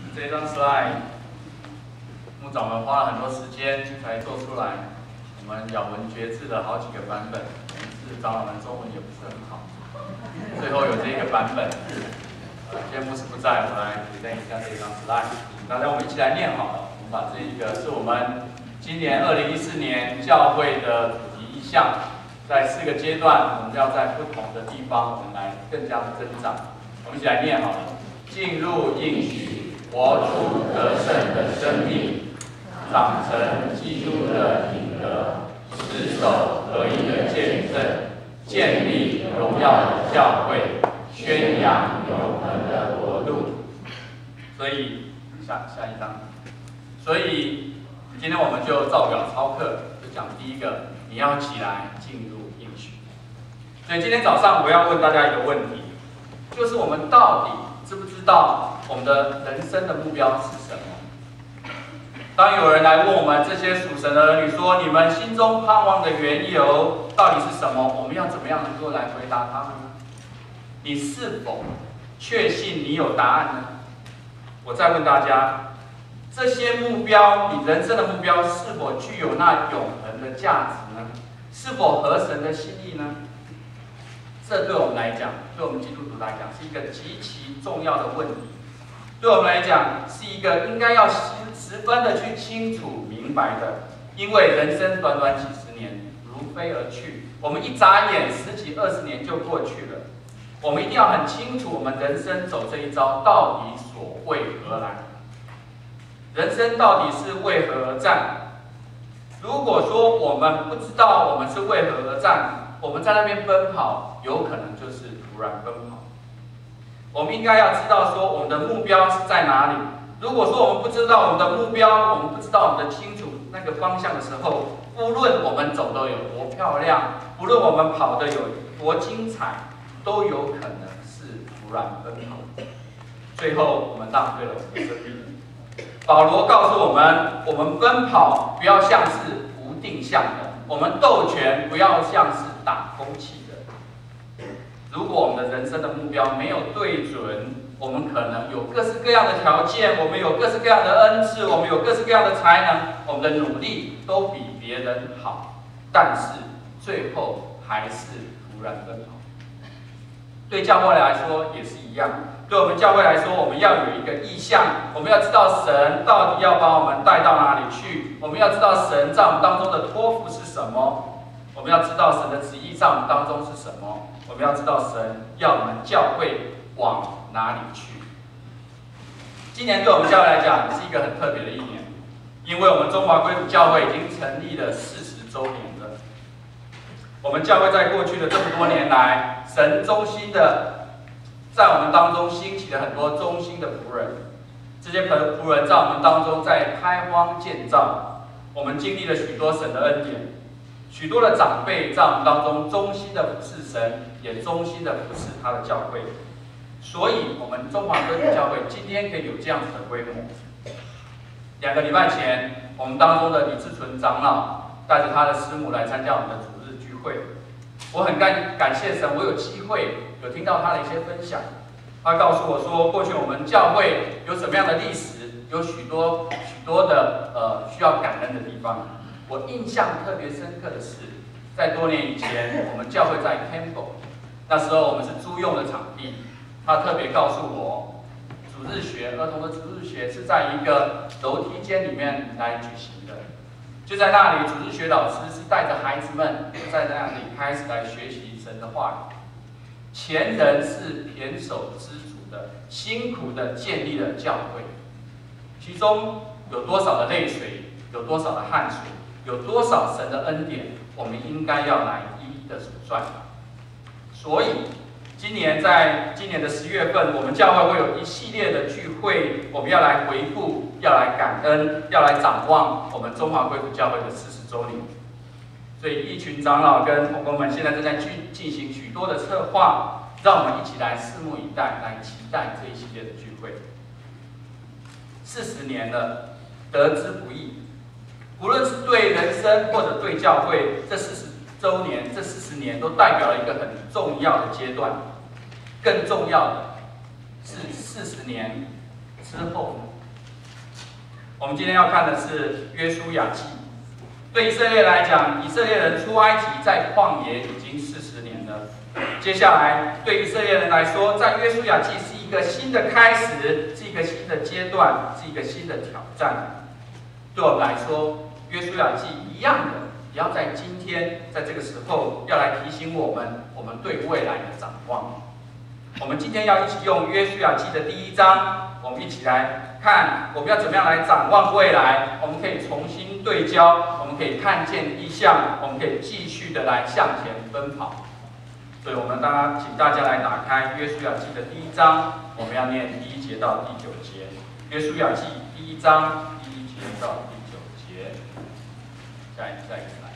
这张 slide， 牧长们花了很多时间才做出来。我们咬文嚼字的好几个版本，是长老们中文也不是很好。最后有这个版本。今天牧师不在，我来present一下这张 slide。大家我们一起来念好了。我们把这一个是我们今年2014年教会的主题意向，在4个阶段，我们要在不同的地方，我们来更加的增长。我们一起来念好了。进入应许，活出得胜的生命，长成基督的品格，持守合一的见证，建立荣耀的教会，宣扬永恒的国度。所以下一章。所以今天我们就照表操课，就讲第一个，你要起来进入应许。所以今天早上我要问大家一个问题，就是我们到底知不知道我们的人生的目标是什么？当有人来问我们这些属神的儿女说，你们心中盼望的缘由到底是什么？我们要怎么样能够来回答他们呢？你是否确信你有答案呢？我再问大家，这些目标，你人生的目标是否具有那永恒的价值呢？是否合神的心意呢？这对我们来讲，对我们基督徒来讲，是一个极其重要的问题。对我们来讲，是一个应该要十分的去清楚明白的。因为人生短短几十年，如飞而去，我们一眨眼10几20年就过去了。我们一定要很清楚，我们人生走这一遭到底所为何来？人生到底是为何而战？如果说我们不知道我们是为何而战，我们在那边奔跑，有可能就是突然奔跑。我们应该要知道说我们的目标是在哪里。如果说我们不知道我们的目标，我们不知道我们的清楚那个方向的时候，无论我们走的有多漂亮，无论我们跑的有多精彩，都有可能是突然奔跑。最后我们浪费了我们的生命。保罗告诉我们，我们奔跑不要像是无定向的，我们斗拳不要像是打空气的。如果我们的人生的目标没有对准，我们可能有各式各样的条件，我们有各式各样的恩赐，我们有各式各样的才能，我们的努力都比别人好，但是最后还是突然奔跑。对教会来说也是一样。对我们教会来说，我们要有一个意向，我们要知道神到底要把我们带到哪里去，我们要知道神在我们当中的托付是什么，我们要知道神的旨意在我们当中是什么，我们要知道神要我们教会往哪里去。今年对我们教会来讲是一个很特别的一年，因为我们中华归属教会已经成立了40周年了。我们教会在过去的这么多年来，神忠心的在我们当中兴起了很多忠心的仆人，这些仆人在我们当中在开荒建造，我们经历了许多神的恩典，许多的长辈在我们当中忠心的服侍神，也忠心的服侍他的教会，所以我们中华归属教会今天可以有这样子的规模。2个礼拜前，我们当中的李志纯长老带着他的师母来参加我们的主日聚会，我很感谢神，我有机会有听到他的一些分享。他告诉我说，过去我们教会有什么样的历史，有许多的需要感恩的地方。我印象特别深刻的是，在多年以前，我们教会在 Campbell， 那时候我们是租用的场地。他特别告诉我，主日学儿童的主日学是在一个楼梯间里面来举行的。就在那里，主日学老师是带着孩子们在那里开始来学习神的话语。前人是胼手胝足的，辛苦的建立了教会，其中有多少的泪水，有多少的汗水，有多少神的恩典，我们应该要来一一的数算。所以，今年的10月份，我们教会会有一系列的聚会，我们要来回顾，要来感恩，要来展望我们中华归属教会的40周年。所以，一群长老跟同工们现在正在进行许多的策划，让我们一起来拭目以待，来期待这一系列的聚会。40年了，得之不易。无论是对人生或者对教会，这40周年、这40年都代表了一个很重要的阶段。更重要的是，40年之后， 我们今天要看的是约书亚记。对以色列来讲，以色列人出埃及在旷野已经40年了。接下来，对以色列人来说，在约书亚记是一个新的开始，是一个新的阶段，是一个新的挑战。对我们来说，约书亚记一样的，也要在今天，在这个时候，要来提醒我们对未来的展望。我们今天要一起用约书亚记的第1章，我们一起来看，我们要怎么样来展望未来？我们可以重新对焦，我们可以看见异象，我们可以继续的来向前奔跑。所以，我们请大家来打开约书亚记的第1章，我们要念第1节到第9节。约书亚记第1章第1节到第9节。再一个来，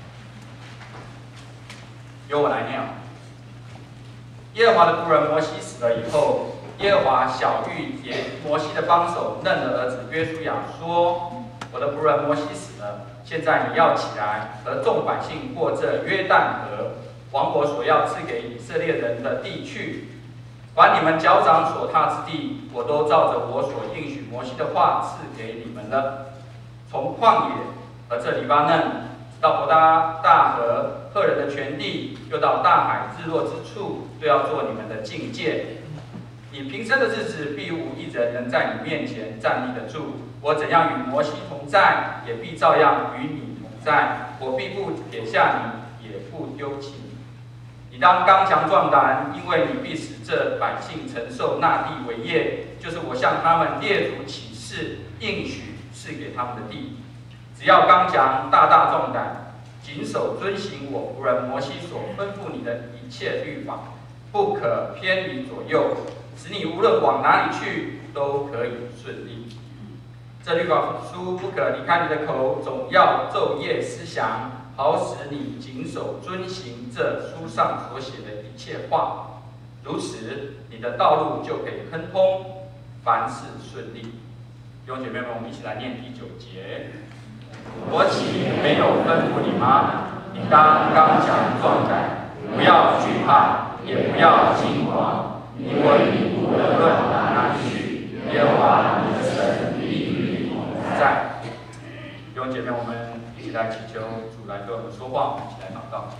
由我来念。耶和华的仆人摩西死了以后，耶和华晓谕摩西的帮手嫩的儿子约书亚说：“我的仆人摩西死了，现在你要起来，和众百姓过这约旦河，往我所要赐给以色列人的地去。凡你们脚掌所踏之地，我都照着我所应许摩西的话赐给你们了。从旷野和这黎巴嫩，到伯大河赫人的全地，又到大海日落之处，都要做你们的境界。你平生的日子，必无一人能在你面前站立得住。我怎样与摩西同在，也必照样与你同在。我必不撇下你，也不丢弃你。你当刚强壮胆，因为你必使这百姓承受那地为业，就是我向他们列祖起誓应许赐给他们的地。只要刚强，大大壮胆，谨守遵行我仆人摩西所吩咐你的一切律法，不可偏离左右，使你无论往哪里去都可以顺利。这律法书不可离开你的口，总要昼夜思想，好使你谨守遵行这书上所写的一切话。如此，你的道路就可以亨通，凡事顺利。弟兄姐妹们，我们一起来念第9节。我岂没有吩咐你吗？你当刚强壮胆，不要惧怕，也不要惊慌，因为你无论往哪里去，耶和华你的神必与你同在。弟兄姐妹，我们一起来祈求主来对我们说话，我们一起来祷告。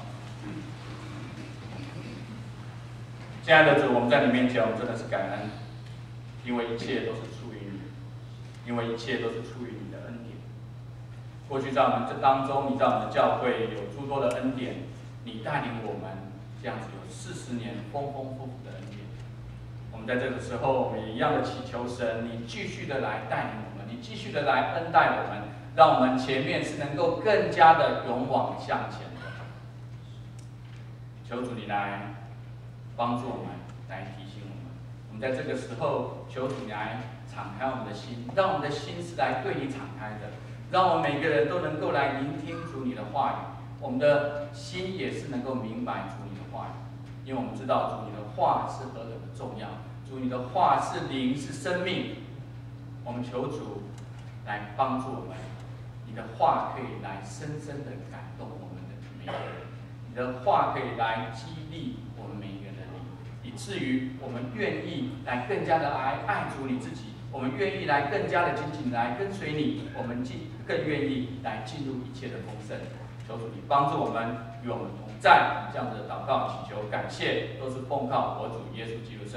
亲爱的主，我们在你面前，我们真的是感恩，因为一切都是出于你，因为一切都是出于你的恩典。过去在我们这当中，你在我们的教会有诸多的恩典，你带领我们这样子有40年丰丰富富的恩典。我们在这个时候，我们也一样的祈求神，你继续的来带领我们，你继续的来恩待我们，让我们前面是能够更加的勇往向前的。求主你来帮助我们，来提醒我们。我们在这个时候，求主你来敞开我们的心，让我们的心是来对你敞开的。让我们每个人都能够来聆听主你的话语，我们的心也是能够明白主你的话语，因为我们知道主你的话是何等的重要，主你的话是灵是生命。我们求主来帮助我们，你的话可以来深深的感动我们的每一个人，你的话可以来激励我们每一个人的灵，以至于我们愿意来更加的来爱主你自己。我们愿意来更加的紧紧来跟随你，我们更愿意来进入一切的丰盛。求主你帮助我们，与我们同在。这样子的祷告祈求感谢，都是奉靠我主耶稣基督圣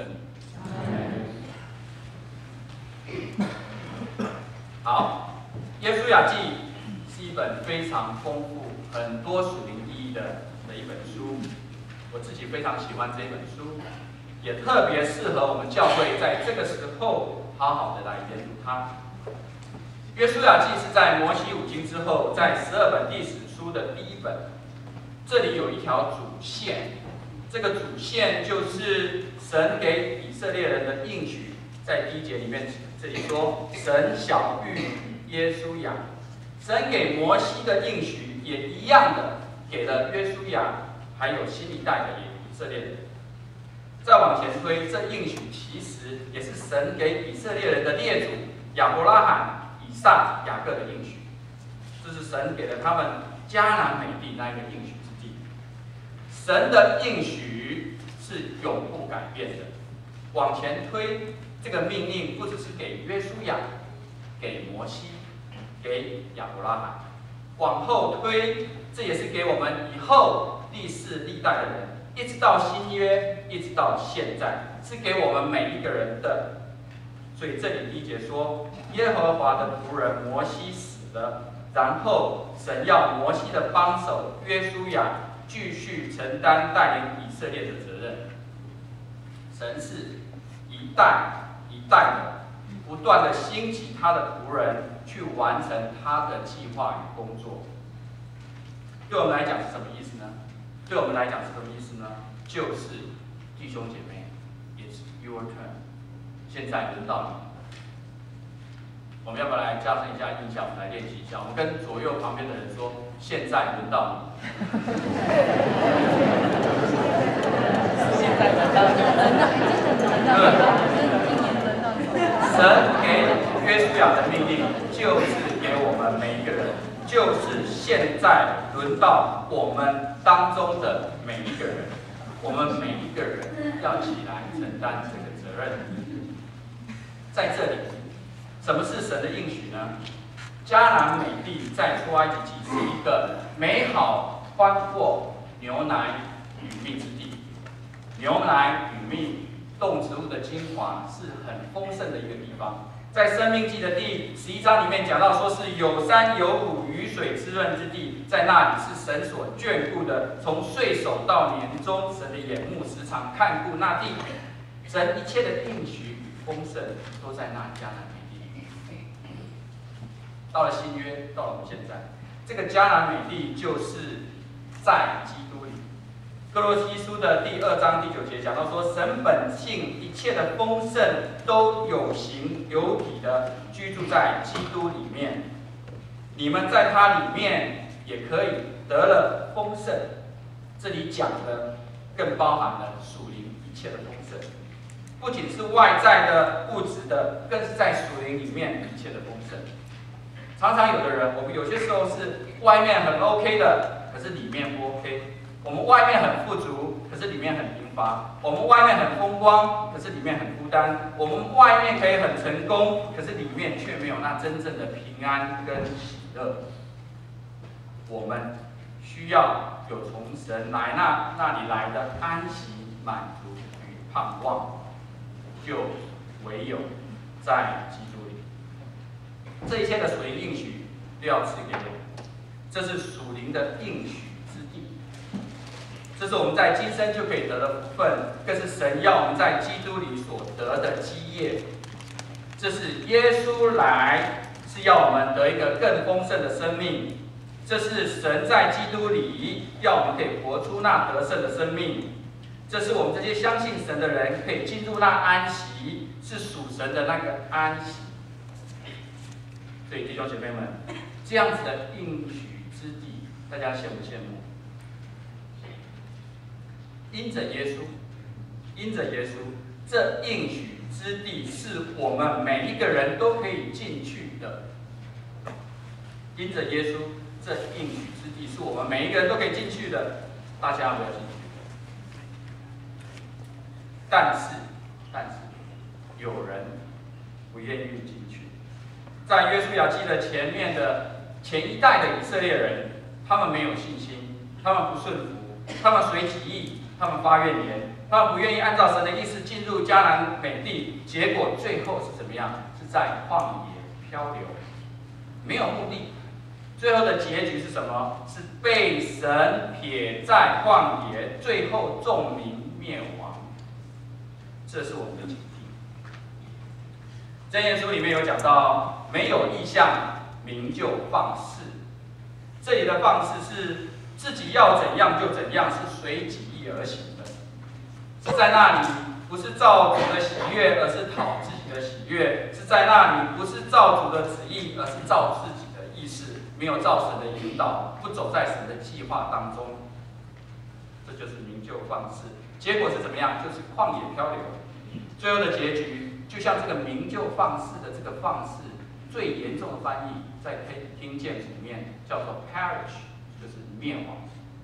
名。好，耶书亚记是一本非常丰富、很多属灵意义的一本书。我自己非常喜欢这一本书，也特别适合我们教会在这个时候好好的来研读它。约书亚记是在摩西五经之后，在12本历史书的第1本。这里有一条主线，这个主线就是神给以色列人的应许。在第1节里面，这里说神晓谕耶书亚，神给摩西的应许也一样的给了约书亚，还有新一代的以色列人。再往前推，这应许其实也是神给以色列人的列祖亚伯拉罕、以撒、雅各的应许，这是神给了他们迦南美地那一个应许之地。神的应许是永不改变的。往前推，这个命令不只是给约书亚、给摩西， 给亚伯拉罕。往后推，这也是给我们以后历世历代的人，一直到新约，一直到现在，是给我们每一个人的。所以这里第1节说，耶和华的仆人摩西死了，然后神要摩西的帮手约书亚继续承担带领以色列的责任。神是一代一代的不断的兴起他的仆人去完成他的计划与工作。对我们来讲是什么意思呢？对我们来讲是什么意思呢？就是弟兄姐妹 ，It's your turn。现在轮到你，我们要不要来加深一下印象？我们来练习一下。我们跟左右旁边的人说：“现在轮到你。” 现在轮到你， 神给约书亚的命令就是给我们每一个人，就是现在轮到我们当中的每一个人，我们每一个人要起来承担这个责任。在这里，什么是神的应许呢？迦南美地在出埃及记是一个美好、宽阔、牛奶与蜜之地。牛奶与蜜，动植物的精华是很丰盛的一个地方。在生命记的第11章里面讲到，说是有山有谷，雨水滋润之地，在那里是神所眷顾的。从岁首到年终，神的眼目时常看顾那地。神一切的应许与丰盛都在那迦南美地里面。到了新约，到了我们现在，这个迦南美地就是在基督里。哥罗西书的第2章第9节讲到说，神本性一切的丰盛都有形有体的居住在基督里面，你们在他里面也可以得了丰盛。这里讲的更包含了属灵一切的丰盛，不仅是外在的物质的，更是在属灵里面一切的丰盛。常常有的人，我们有些时候是外面很 OK 的，可是里面不 OK。我们外面很富足，可是里面很贫乏；我们外面很风光，可是里面很孤单；我们外面可以很成功，可是里面却没有那真正的平安跟喜乐。我们需要有从神来那里来的安息、满足与盼望，就唯有在基督里。这一切的属灵应许都要赐给我们，这是属灵的应许。这是我们在今生就可以得的福分，更是神要我们在基督里所得的基业。这是耶稣来，是要我们得一个更丰盛的生命。这是神在基督里要我们可以活出那得胜的生命。这是我们这些相信神的人可以进入那安息，是属神的那个安息。所以弟兄姐妹们，这样子的应许之地，大家羡不羡慕？因着耶稣，这应许之地是我们每一个人都可以进去的。因着耶稣，这应许之地是我们每一个人都可以进去的。大家要不要进去？但是，有人不愿意进去。在约书亚记的前一代的以色列人，他们没有信心，他们不顺服，他们随己意。他们发怨言，他们不愿意按照神的意思进入迦南美地，结果最后是怎么样？是在旷野漂流，没有目的。最后的结局是什么？是被神撇在旷野，最后众民灭亡。这是我们的警惕。箴言书里面有讲到，没有意向，民就放肆。这里的放肆是自己要怎样就怎样，是随己而行的，是在那里不是照主的喜悦，而是讨自己的喜悦；是在那里不是照主的旨意，而是照自己的意识，没有照神的引导，不走在神的计划当中。这就是民就放肆，结果是怎么样？就是旷野漂流。最后的结局，就像这个民就放肆的这个放肆，最严重的翻译，在听见里面叫做 perish， 就是灭亡。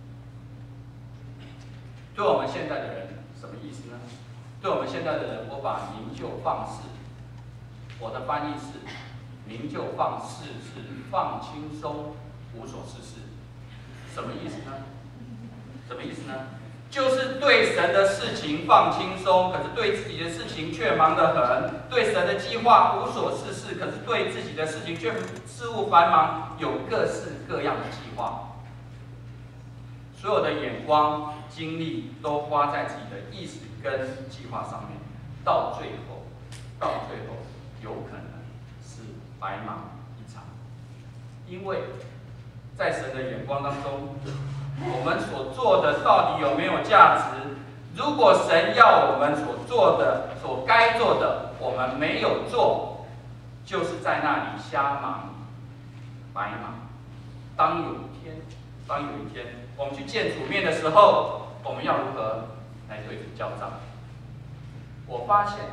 对我们现在的人什么意思呢？对我们现在的人，我把民就放肆，我的翻译是您就放事事放轻松，无所事事。什么意思呢？什么意思呢？就是对神的事情放轻松，可是对自己的事情却忙得很；对神的计划无所事事，可是对自己的事情却事务繁忙，有各式各样的计划。所有的眼光、精力都花在自己的意识跟计划上面，到最后，有可能是白忙一场。因为在神的眼光当中，我们所做的到底有没有价值？如果神要我们所做的、所该做的，我们没有做，就是在那里瞎忙、白忙。当有一天，我们去见主面的时候，我们要如何来对主交账？我发现，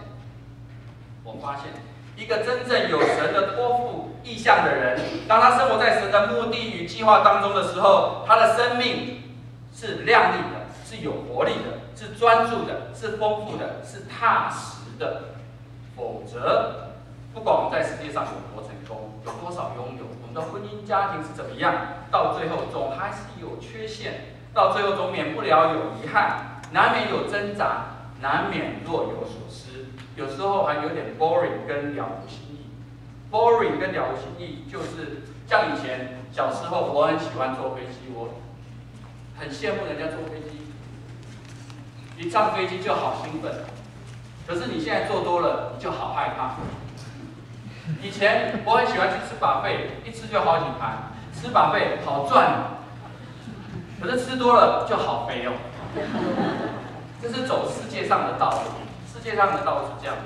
一个真正有神的托付意向的人，当他生活在神的目的与计划当中的时候，他的生命是亮丽的，是有活力的，是专注的，是丰富的，是踏实的。否则，不管我们在世界上有多成功，有多少拥有，我们的婚姻家庭是怎么样，到最后总还是有缺陷，到最后总免不了有遗憾，难免有挣扎，难免若有所失，有时候还有点 boring 跟了无新意。boring 跟了无新意就是像以前小时候，我很喜欢坐飞机，我很羡慕人家坐飞机，一上飞机就好兴奋。可是你现在坐多了，你就好害怕。以前我很喜欢去吃buffet，一吃就好几盘，吃buffet好赚，可是吃多了就好肥哦。这是走世界上的道路，世界上的道路是这样。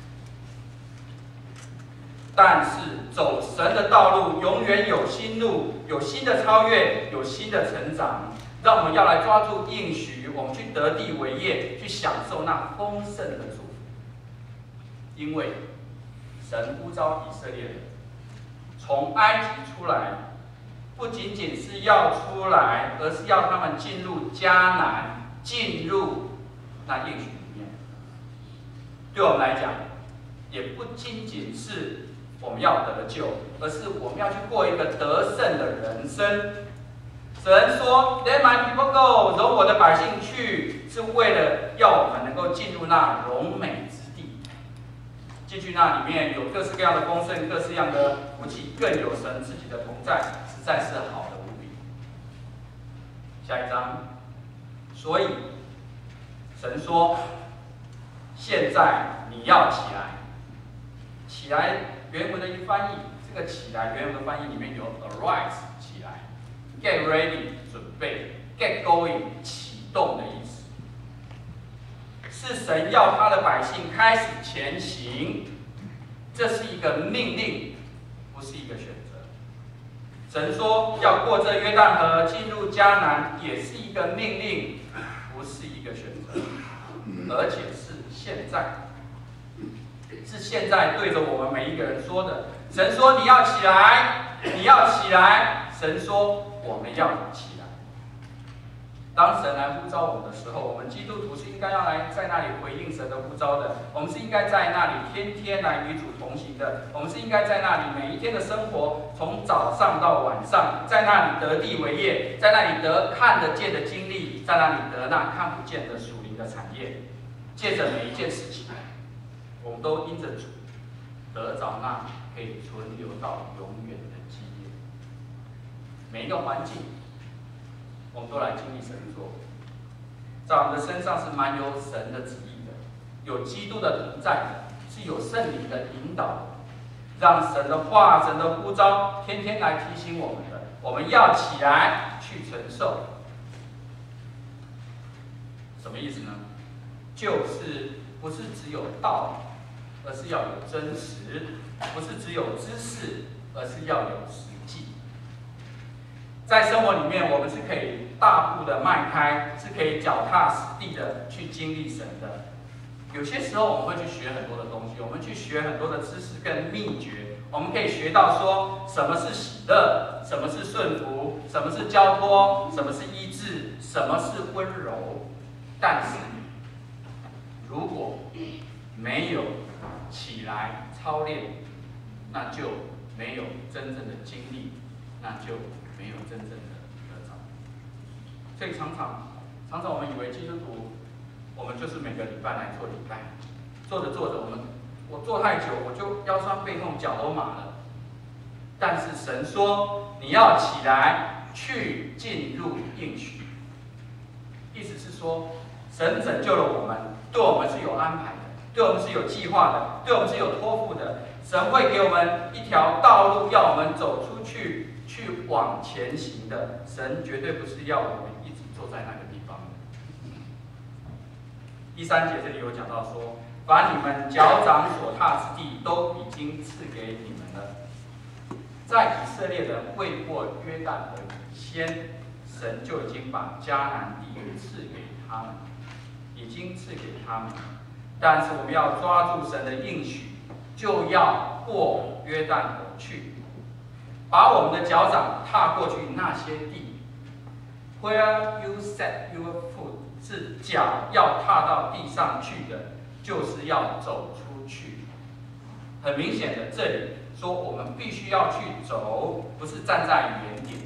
但是走神的道路，永远有新路，有新的超越，有新的成长。让我们要来抓住应许，我们去得地为业，去享受那丰盛的祝福。因为神呼召以色列人从埃及出来，不仅仅是要出来，而是要他们进入迦南，进入那应许里面。对我们来讲，也不仅仅是我们要得救，而是我们要去过一个得胜的人生。神说 "Let my people go"， 容我的百姓去，是为了要我们能够进入那荣美之地。进去那里面有各式各样的丰盛，各式各样的福气，更有神自己的同在，实在是好的无比。下一章，所以神说，现在你要起来，起来原文的一翻译，这个起来原文的翻译里面有 arise 起来 ，get ready 准备 ，get going 启动的意思。是神要他的百姓开始前行，这是一个命令，不是一个选择。神说要过这约旦河进入迦南，也是一个命令，不是一个选择，而且是现在，是现在对着我们每一个人说的。神说你要起来，你要起来。神说我们要起来。当神来呼召我们的时候，我们基督徒是应该要来在那里回应神的呼召的。我们是应该在那里天天来与主同行的。我们是应该在那里每一天的生活，从早上到晚上，在那里得地为业，在那里得看得见的经历，在那里得那看不见的属灵的产业。借着每一件事情，我们都因着主得着那可以存留到永远的基业。每一个环境，我们都来经历神的作为，在我们的身上是蛮有神的旨意的，有基督的同在的，是有圣灵的引导的，让神的话、神的呼召天天来提醒我们的，我们要起来去承受。什么意思呢？就是不是只有道理，而是要有真实；不是只有知识，而是要有实际。在生活里面，我们是可以大步的迈开，是可以脚踏实地的去经历神的。有些时候我们会去学很多的东西，我们去学很多的知识跟秘诀，我们可以学到说什么是喜乐，什么是顺服，什么是交托，什么是医治，什么是温柔。但是如果没有起来操练， 那就没有真正的经历，那就没有真正的得着。所以常常我们以为基督徒，我们就是每个礼拜来做礼拜，做着做着，我做太久，我就腰酸背痛，脚都麻了。但是神说，你要起来去进入应许，意思是说，神拯救了我们，对我们是有安排的，对我们是有计划的，对我们是有托付的。神会给我们一条道路，要我们走出去，去往前行的。神绝对不是要我们一直坐在那个地方。第3节这里有讲到说，把你们脚掌所踏之地都已经赐给你们了。在以色列人未过约旦河以前，神就已经把迦南地赐给他们，已经赐给他们。但是我们要抓住神的应许，就要过约旦河去，把我们的脚掌踏过去那些地。Where you set your foot， 是脚要踏到地上去的，就是要走出去。很明显的，这里说我们必须要去走，不是站在原点。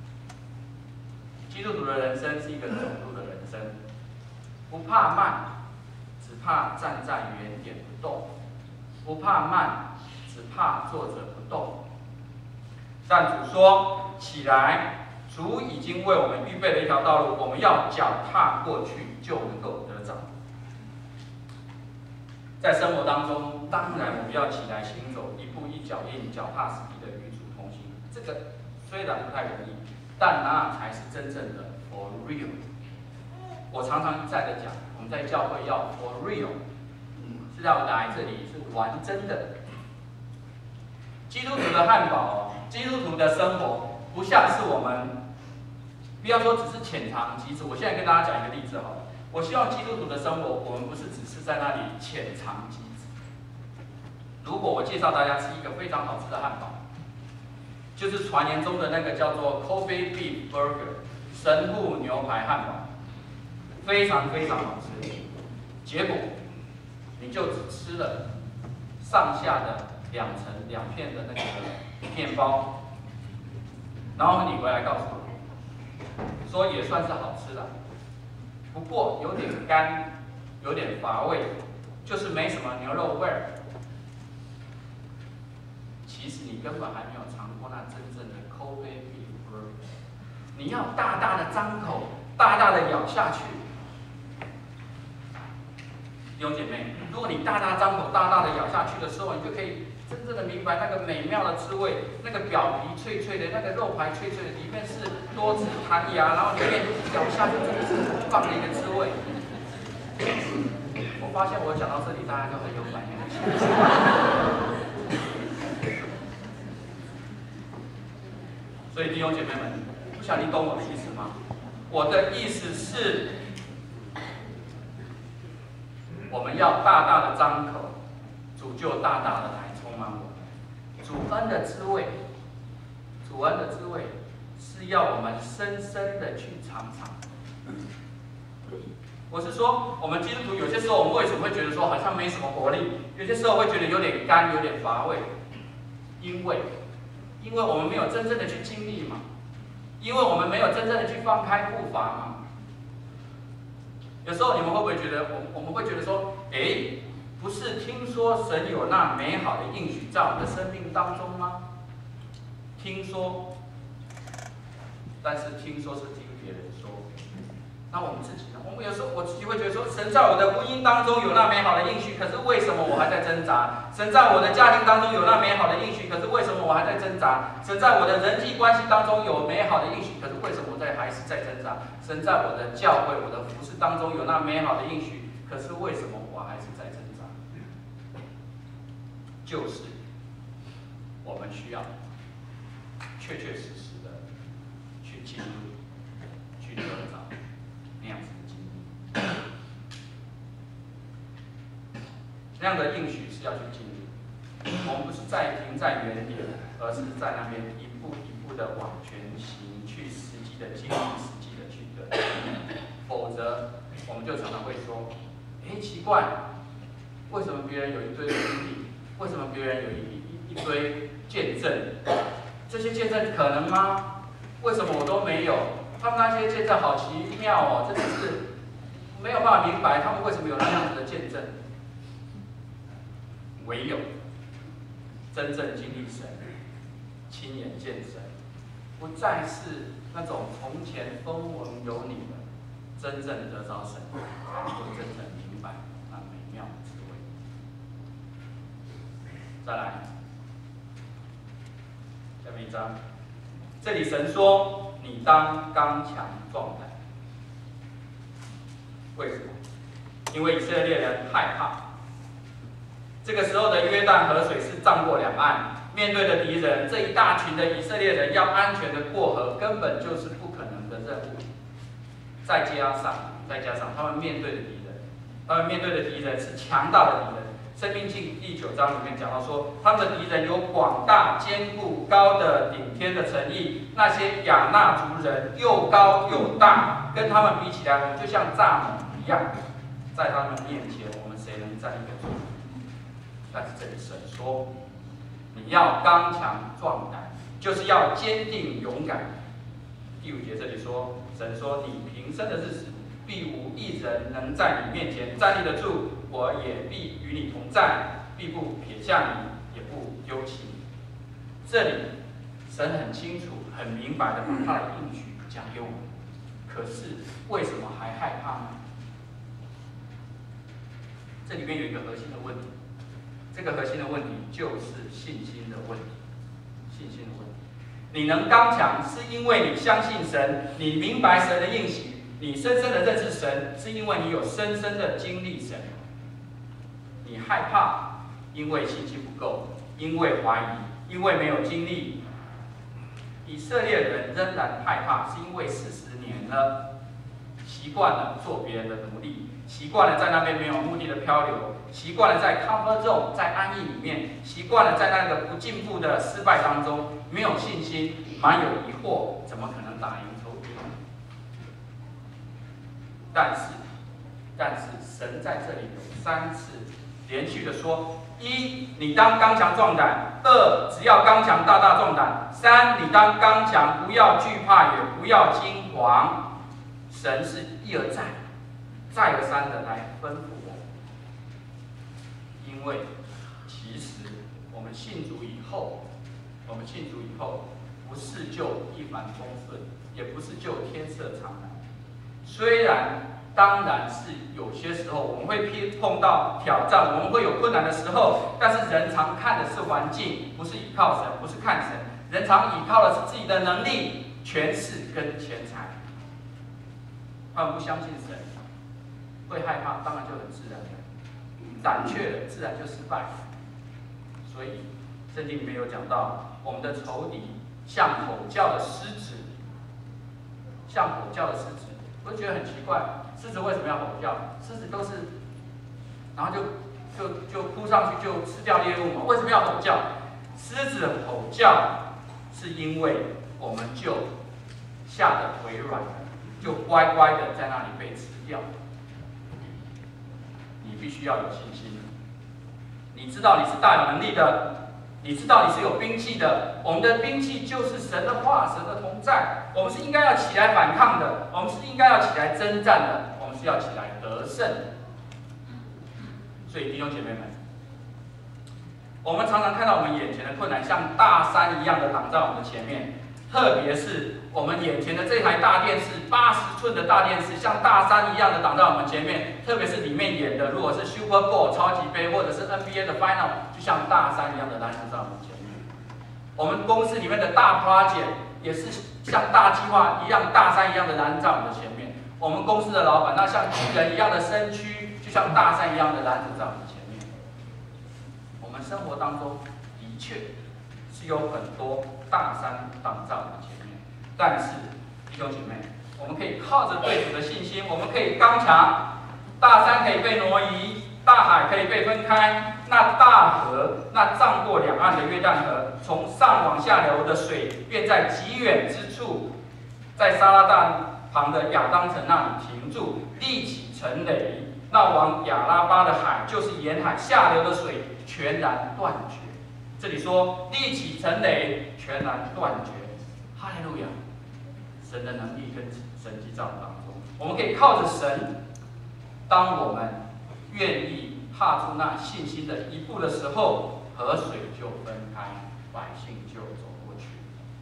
基督徒的人生是一个走路的人生，不怕慢，只怕站在原点不动；不怕慢，只怕坐着不动。但主说：“起来，主已经为我们预备了一条道路，我们要脚踏过去，就能够得着。”在生活当中，当然我们要起来行走，一步一脚印，脚踏实地的与主同行。这个虽然不太容易，但那才是真正的 for real。我常常一再的讲，我们在教会要 for real， 是要来这里是玩真的。基督徒的汉堡，基督徒的生活，不像是我们，不要说只是浅尝即止。我现在跟大家讲一个例子好了。我希望基督徒的生活，我们不是只是在那里浅尝即止。如果我介绍大家吃一个非常好吃的汉堡，就是传言中的那个叫做 Kobe Beef Burger 神户牛排汉堡，非常非常好吃。结果你就只吃了上下的2片的那个面包，然后你回来告诉我，说也算是好吃的。不过有点干，有点乏味，就是没什么牛肉味儿。其实你根本还没有尝过那真正的 Kobe Beef Burger。你要大大的张口，大大的咬下去。弟兄姐妹，如果你大大张口、大大的咬下去的时候，你就可以真正的明白那个美妙的滋味，那个表皮脆脆的，那个肉排脆脆的，里面是多汁弹牙，然后里面咬下去真的是很棒的一个滋味。我发现我讲到这里，大家就很有反应。所以弟兄姐妹们，不晓得你懂我的意思吗？我的意思是，我们要大大的张口，主就大大的来充满我们。主恩的滋味，主恩的滋味是要我们深深的去尝尝。我是说，我们基督徒有些时候，我们为什么会觉得说好像没什么活力？有些时候会觉得有点干，有点乏味，因为我们没有真正的去经历嘛，因为我们没有真正的去放开步伐嘛。有时候你们会不会觉得，我们会觉得说，不是听说神有那美好的应许在我们的生命当中吗？听说，但是听说是听别人说。那我们自己呢？我们有时候我自己会觉得说，神在我的婚姻当中有那美好的应许，可是为什么我还在挣扎？神在我的家庭当中有那美好的应许，可是为什么我还在挣扎？神在我的人际关系当中有美好的应许，可是为什么我还是在挣扎？神在我的教会、我的服事当中有那美好的应许，可是为什么我还是在挣扎？就是我们需要确确实实的去进入、去得着那样子的经历。那样的应许是要去经历，我们不是停在原点，而是在那边一步一步的往前行，去实际的经历，实际的去得。否则，我们就常常会说：奇怪，为什么别人有一堆的经历？为什么别人有一一堆见证，这些见证可能吗？为什么我都没有？他们那些见证好奇妙哦，真的是没有办法明白他们为什么有那样子的见证。唯有真正经历神，亲眼见神，不再是那种从前风闻有你的，真正得着神，才能够真正明白那美妙的滋味。再来，下面一章，这里神说：“你当刚强壮胆。”为什么？因为以色列人害怕。这个时候的约旦河水是涨过两岸，面对的敌人，这一大群的以色列人要安全的过河，根本就是不可能的任务。再加上他们面对的敌人是强大的敌人。申命记第9章里面讲到说，他们的敌人有广大坚固高的顶天的城邑，那些亚衲族人又高又大，跟他们比起来，我们就像蚱蜢一样，在他们面前，我们谁能站一个住？但是这里神说，你要刚强壮胆，就是要坚定勇敢。第5节这里说，神说，你平生的日子，必无一人能在你面前站立得住，我也必与你同在，必不撇下你，也不丢弃你。这里神很清楚、很明白的把他的应许讲给我们，可是为什么还害怕呢？这里面有一个核心的问题。这个核心的问题就是信心的问题，信心的问题。你能刚强，是因为你相信神，你明白神的应许，你深深的认识神，是因为你有深深的经历神。你害怕，因为信心不够，因为怀疑，因为没有经历。以色列人仍然害怕，是因为40年了，习惯了做别人的奴隶，习惯了在那边没有目的的漂流。习惯了在 comfort zone， 在安逸里面，习惯了在那个不进步的失败当中，没有信心，满有疑惑，怎么可能打赢仇敌？但是神在这里有3次连续的说：1，你当刚强壮胆；2，只要刚强大大壮胆；3，你当刚强，不要惧怕，也不要惊惶。神是一而再，再而三的来吩咐。因为其实我们信主以后，不是就一帆风顺，也不是就天色常蓝。虽然当然是有些时候我们会碰到挑战，我们会有困难的时候，但是人常看的是环境，不是依靠神，不是看神。人常依靠的是自己的能力、权势跟钱财。他们不相信神，会害怕，当然就很自然的。胆怯了，自然就失败。所以圣经里面有讲到，我们的仇敌像吼叫的狮子，我就觉得很奇怪，狮子为什么要吼叫？狮子都是，然后就扑上去就吃掉猎物嘛？为什么要吼叫？狮子吼叫是因为我们就吓得腿软，就乖乖的在那里被吃掉。你必须要有信心，你知道你是大有能力的，你知道你是有兵器的。我们的兵器就是神的话，神的同在。我们是应该要起来反抗的，我们是应该要起来征战的，我们是要起来得胜的。所以弟兄姐妹们，我们常常看到我们眼前的困难像大山一样的挡在我们的前面，特别是我们眼前的这台大电视，80寸的大电视，像大山一样的挡在我们前面。特别是里面演的，如果是 Super Bowl 超级杯，或者是 NBA 的 Final， 就像大山一样的拦阻在我们前面。我们公司里面的大 project 也是像大计划一样，大山一样的拦在我们的前面。我们公司的老板，那像巨人一样的身躯，就像大山一样的拦阻在我们前面。我们生活当中的确是有很多大山挡在我们前面，但是弟兄姐妹，我们可以靠着对主的信心，我们可以刚强，大山可以被挪移，大海可以被分开，那大河，那涨过两岸的约旦河，从上往下流的水，便在极远之处，在撒拉旦旁的亚当城那里停住，立起城垒。那往亚拉巴的海，就是沿海下流的水全然断绝。 这里说立起城垒，全然断绝。哈利路亚！神的能力跟神迹在我们当中，我们可以靠着神。当我们愿意踏出那信心的一步的时候，河水就分开，百姓就走过去。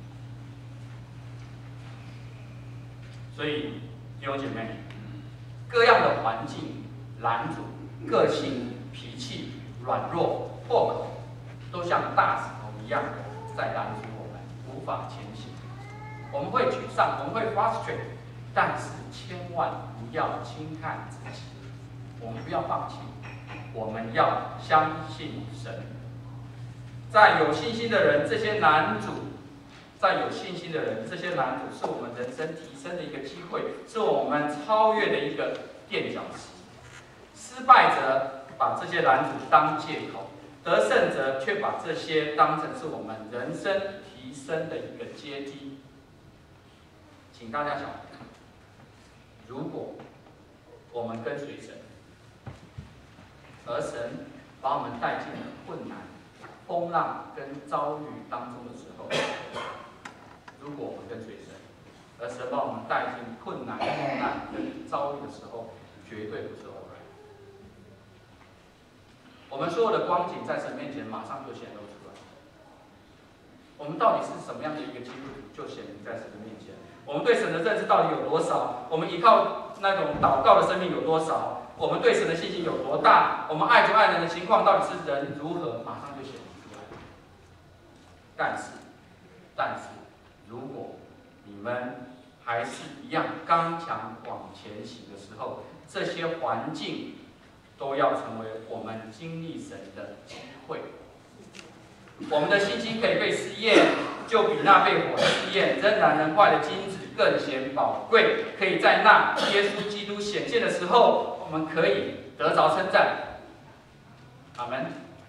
所以弟兄姐妹，各样的环境拦阻、个性、脾气、软弱、破口，都像大石头一样在拦阻我们，无法前行。我们会沮丧，我们会 frustrate， 但是千万不要轻看自己，我们不要放弃，我们要相信神。在有信心的人，这些难阻；在有信心的人，这些难阻是我们人生提升的一个机会，是我们超越的一个垫脚石。失败者把这些难阻当借口，得胜者却把这些当成是我们人生提升的一个阶梯。请大家想，如果我们跟随神，而神把我们带进了困难、风浪跟遭遇当中的时候，如果我们跟随神，而神把我们带进困难、风难跟遭遇的时候，绝对不是偶然。我们所有的光景在神面前马上就显露出来。我们到底是什么样的一个基督徒，就显明在神的面前。我们对神的认识到底有多少？我们依靠那种祷告的生命有多少？我们对神的信心有多大？我们爱主爱人的情况到底是人如何？马上就显明出来。但是，如果你们还是一样刚强往前行的时候，这些环境都要成为我们经历神的机会。我们的信心可以被试验，就比那被火试验仍然能坏的金子更显宝贵。可以在那耶稣基督显现的时候，我们可以得着称赞。阿门。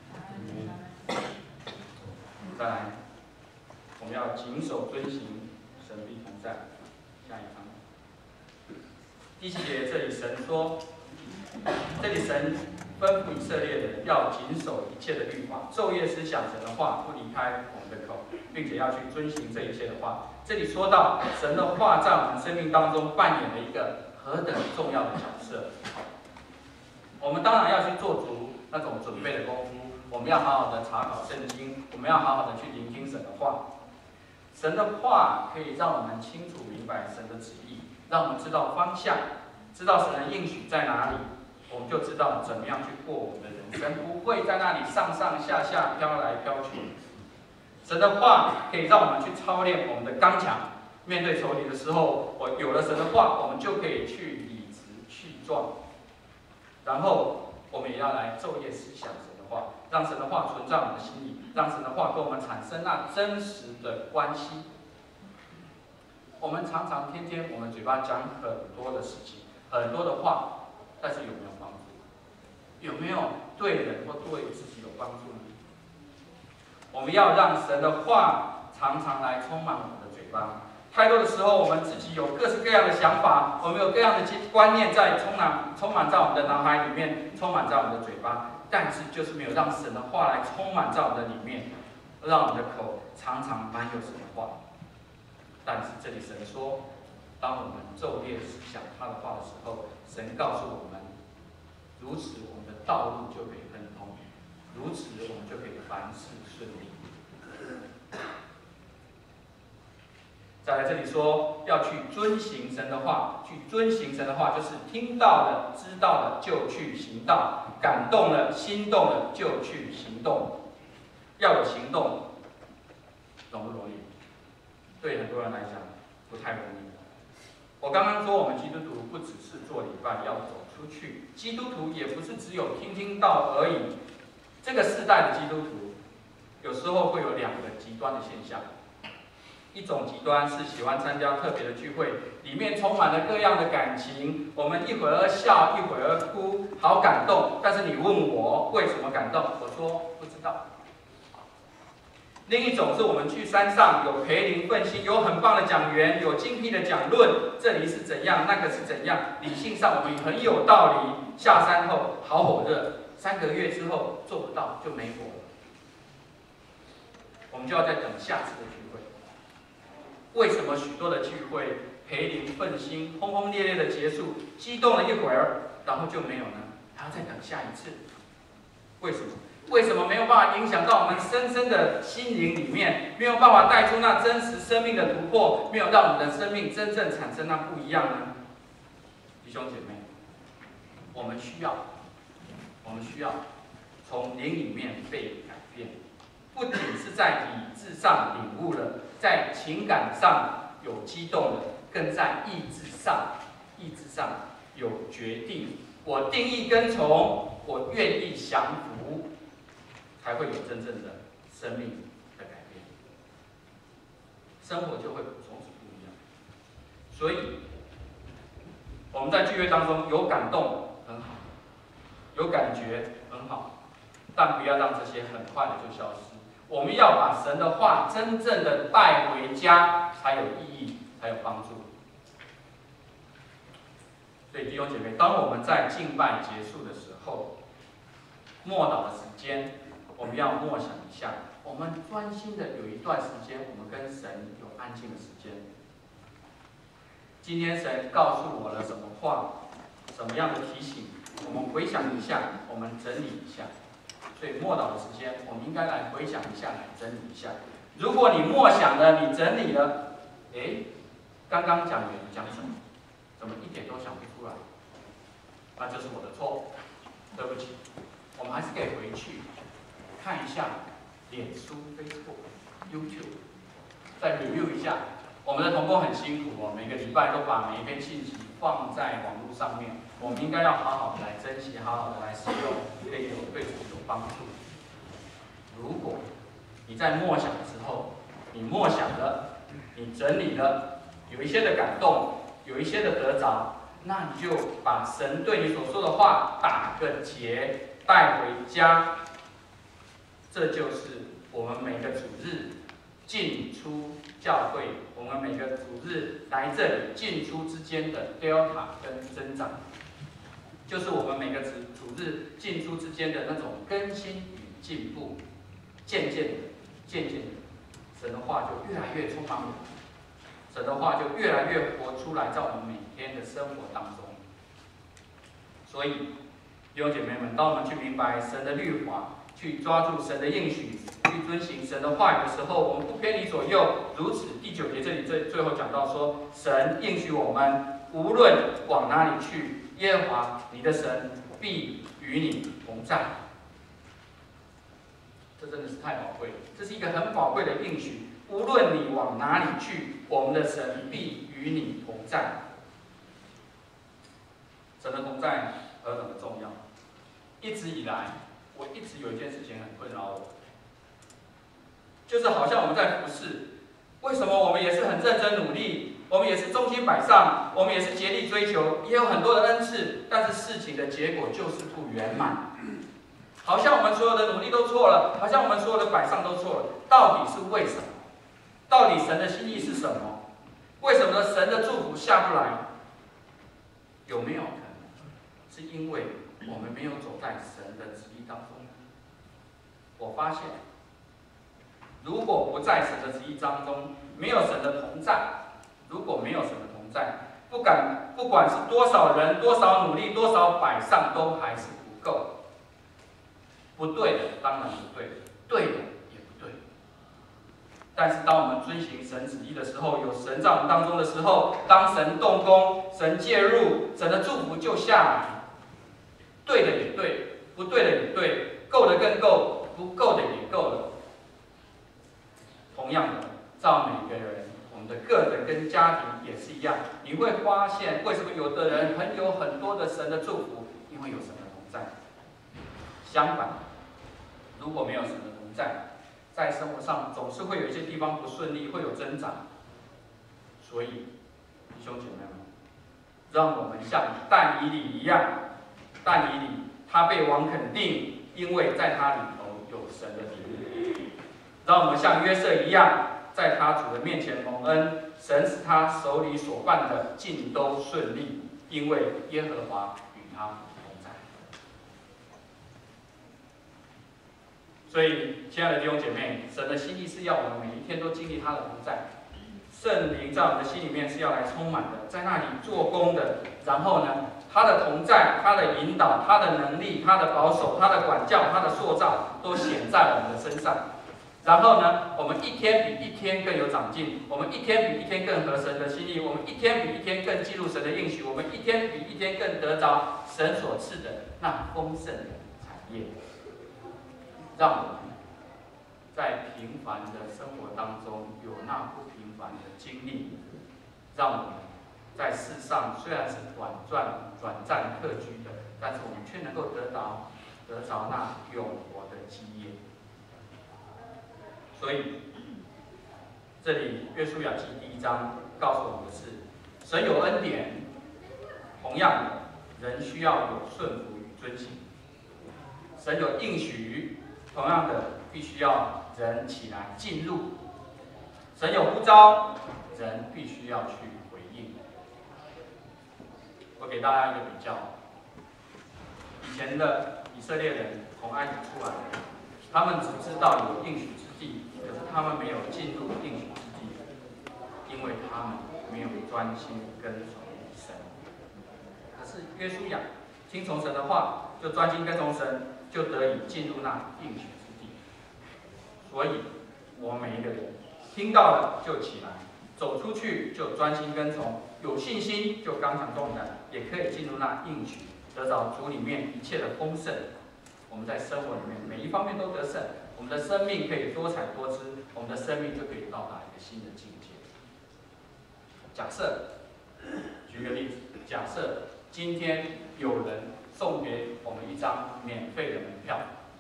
再来，我们要谨守遵行，神必同在。下一章，第7节这里神说，这里神吩咐以色列人要谨守一切的律法，昼夜思想神的话，不离开我们的口，并且要去遵行这一切的话。这里说到神的话在我们生命当中扮演了一个何等重要的角色。我们当然要去做足那种准备的功夫，我们要好好的查考圣经，我们要好好的去聆听神的话。神的话可以让我们清楚明白神的旨意，让我们知道方向，知道神的应许在哪里，我们就知道怎么样去过我们的人生，不会在那里上上下下飘来飘去。神的话可以让我们去操练我们的刚强，面对仇敌的时候，有了神的话，我们就可以去理直气壮。然后我们也要来昼夜思想神的话，让神的话存在我们的心里，让神的话跟我们产生那真实的关系。我们常常天天我们嘴巴讲很多的事情，很多的话，但是有没有帮助？有没有对人或对自己有帮助呢？我们要让神的话常常来充满我们的嘴巴。太多的时候，我们自己有各式各样的想法，我们有各样的观念在充满在我们的脑海里面，充满在我们的嘴巴，但是就是没有让神的话来充满在我们的里面，让我们的口常常满有神的话。但是这里神说，当我们昼夜思想他的话的时候，神告诉我们，如此我们的道路就可以亨通，如此我们就可以凡事顺利。再来这里说，要去遵行神的话，去遵行神的话，就是听到了、知道了就去行道，感动了、心动了就去行动。要有行动，容不容易？对很多人来讲，不太容易。我刚刚说，我们基督徒不只是做礼拜，要走出去。基督徒也不是只有听听道而已。这个世代的基督徒，有时候会有两个极端的现象。一种极端是喜欢参加特别的聚会，里面充满了各样的感情，我们一会儿笑，一会儿哭，好感动。但是你问我为什么感动，我说不知道。另一种是我们去山上，有培灵奋兴，有很棒的讲员，有精辟的讲论，这里是怎样，那个是怎样，理性上我们很有道理。下山后好火热，3个月之后做不到就没火了。 我们就要再等下次的聚会。为什么许多的聚会培灵奋兴、轰轰烈烈的结束，激动了一会儿，然后就没有呢？还要再等下一次？为什么？为什么没有办法影响到我们深深的心灵里面，没有办法带出那真实生命的突破，没有让我们的生命真正产生那不一样呢？弟兄姐妹，我们需要从灵里面被改变，不仅是在理智上领悟了，在情感上有激动了，更在意志上有决定。我定义跟从，我愿意降服，才会有真正的生命的改变，生活就会从此不一样。所以我们在聚会当中有感动很好，有感觉很好，但不要让这些很快的就消失。我们要把神的话真正的带回家，才有意义，才有帮助。所以弟兄姐妹，当我们在敬拜结束的时候，默祷的时间，我们要默想一下，我们专心的有一段时间，我们跟神有安静的时间。今天神告诉我了什么话，什么样的提醒，我们回想一下，我们整理一下。所以默祷的时间，我们应该来回想一下，来整理一下。如果你默想了，你整理了，刚刚讲员讲什么？怎么一点都想不出来？那就是我的错，对不起。我们还是可以回去看一下脸书、Facebook、YouTube， 再 review 一下。我们的同工很辛苦哦，每个礼拜都把每一篇信息放在网络上面。我们应该要好好的来珍惜，好好的来使用，可以对自己有帮助。如果你在默想的时候，你默想了，你整理了，有一些的感动，有一些的得着，那你就把神对你所说的话打个结，带回家。这就是我们每个主日进出教会，我们每个主日来这里进出之间的 delta 跟增长，就是我们每个主日进出之间的那种更新与进步。渐渐的，神的话就越来越充满我们，神的话就越来越活出来，在我们每天的生活当中。所以弟兄姐妹们，当我们去明白神的律法，去抓住神的应许，去遵行神的话语的时候，我们不偏离左右。如此，第9节这里最后讲到说，神应许我们，无论往哪里去，耶和华你的神必与你同在。这真的是太宝贵了，这是一个很宝贵的应许。无论你往哪里去，我们的神必与你同在。神的同在何等的重要！一直以来，我一直有一件事情很困扰我，就是好像我们在服侍，为什么我们也是很认真努力，我们也是忠心摆上，我们也是竭力追求，也有很多的恩赐，但是事情的结果就是不圆满。好像我们所有的努力都错了，好像我们所有的摆上都错了，到底是为什么？到底神的心意是什么？为什么神的祝福下不来？有没有可能是因为我们没有走在神的旨意当中？我发现，如果不在神的旨意当中，没有神的同在，如果没有神的同在，不管是多少人、多少努力、多少摆上，都还是不够。不对的当然不对，对的也不对。但是当我们遵行神旨意的时候，有神在我们当中的时候，当神动工、神介入，神的祝福就下来。对的也对，不对的也对，够的更够，不够的也够了。同样的，照每个人，我们的个人跟家庭也是一样。你会发现，为什么有的人有很多的神的祝福？因为有神的同在。相反，如果没有神的同在，在生活上总是会有一些地方不顺利，会有挣扎。所以，弟兄姐妹们，让我们像但以理一样，但以理他被王肯定，因为在他里头有神的灵。让我们像约瑟一样，在他主的面前蒙恩，神使他手里所办的尽都顺利，因为耶和华与他同在。 所以，亲爱的弟兄姐妹，神的心意是要我们每一天都经历他的同在，圣灵在我们的心里面是要来充满的，在那里做工的。然后呢，他的同在、他的引导、他的能力、他的保守、他的管教、他的塑造，都显在我们的身上。然后呢，我们一天比一天更有长进，我们一天比一天更合神的心意，我们一天比一天更进入神的应许，我们一天比一天更得着神所赐的那丰盛的产业。让我们在平凡的生活当中有那不平凡的经历，让我们在世上虽然是短暂客居的，但是我们却能够得着那永活的基业。所以，这里约书亚记第1章告诉我们的是，神有恩典，同样的，人需要有顺服与遵行；神有应许，同样的，必须要人起来进入；神有呼召，人必须要去回应。我给大家一个比较：以前的以色列人从埃及出来，他们只知道有应许之地。可是他们没有进入应许之地，因为他们没有专心跟从神。可是约书亚听从神的话，就专心跟从神，就得以进入那应许之地。所以，我们每一个人听到了就起来，走出去就专心跟从，有信心就刚强壮胆，也可以进入那应许，得着主里面一切的丰盛。我们在生活里面每一方面都得胜。我们的生命可以多彩多姿，我们的生命就可以到达一个新的境界。假设，举个例子，假设今天有人送给我们一张免费的门票，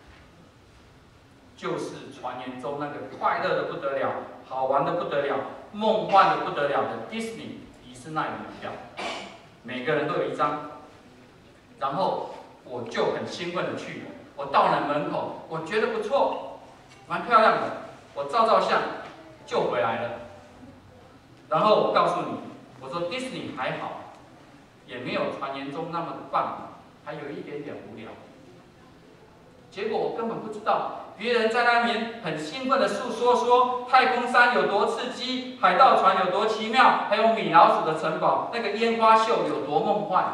就是传言中那个快乐的不得了、好玩的不得了、梦幻的不得了的迪士尼的门票，每个人都有一张，然后我就很兴奋的去了。我到了门口，我觉得不错，蛮漂亮的，我照相就回来了。然后我告诉你，我说迪士尼还好，也没有传言中那么棒，还有一点点无聊。结果我根本不知道，别人在那边很兴奋的诉说太空山有多刺激，海盗船有多奇妙，还有米老鼠的城堡，那个烟花秀有多梦幻。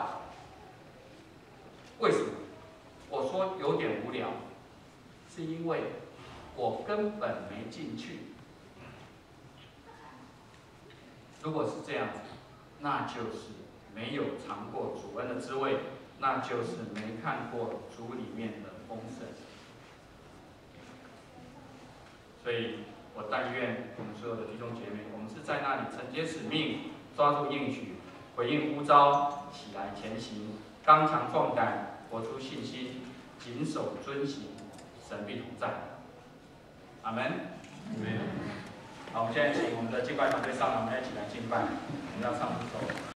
为什么？我说有点无聊，是因为我根本没进去。如果是这样子，那就是没有尝过主恩的滋味，那就是没看过主里面的丰盛。所以我但愿我们所有的弟兄姐妹，我们是在那里承接使命，抓住应许，回应呼召，起来前行，刚强壮胆，活出信心，谨守遵行，神必同在。阿门。好，我们现在请我们的敬拜团队上来，我们一起来敬拜。我们要唱一首。